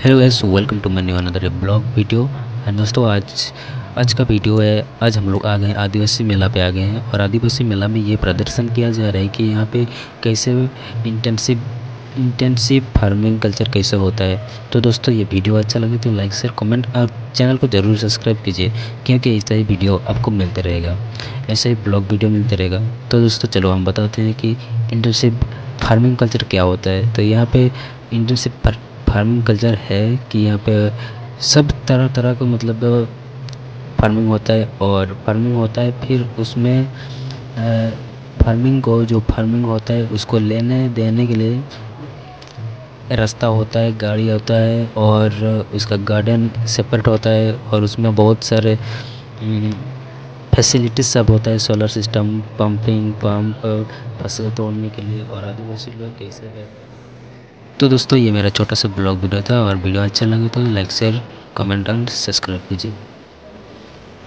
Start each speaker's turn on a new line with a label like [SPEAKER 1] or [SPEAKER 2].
[SPEAKER 1] Hello guys, welcome to my new another blog video. And दोस्तों, आज का video है। आज हम लोग आ गए आदिवासी मेला पे आ गए हैं और आदिवासी मेला में ये प्रदर्शन किया जा रहा है कि यहाँ पे कैसे इंटेंसिव फार्मिंग कल्चर कैसे होता है। तो दोस्तों, ये वीडियो अच्छा लगे तो लाइक शेयर कमेंट और चैनल को ज़रूर सब्सक्राइब कीजिए, क्योंकि ऐसा ही वीडियो आपको मिलते रहेगा, ऐसा ही ब्लॉग वीडियो मिलते रहेगा। तो दोस्तों चलो हम बताते हैं कि इंटेंसिव फार्मिंग कल्चर क्या होता है। तो यहाँ पे इंटेंसिव फार्मिंग कल्चर है कि यहाँ पे सब तरह तरह का मतलब फार्मिंग होता है और फार्मिंग होता है। फिर उसमें फार्मिंग होता है उसको लेने देने के लिए रास्ता होता है, गाड़ी होता है और उसका गार्डन सेपरेट होता है और उसमें बहुत सारे फैसिलिटीज सब होता है, सोलर सिस्टम, पंप फसल तोड़ने के लिए और आदिवासी लोग कैसे है। तो दोस्तों, ये मेरा छोटा सा ब्लॉग वीडियो था और वीडियो अच्छा लगे तो like share comment and subscribe कीजिए।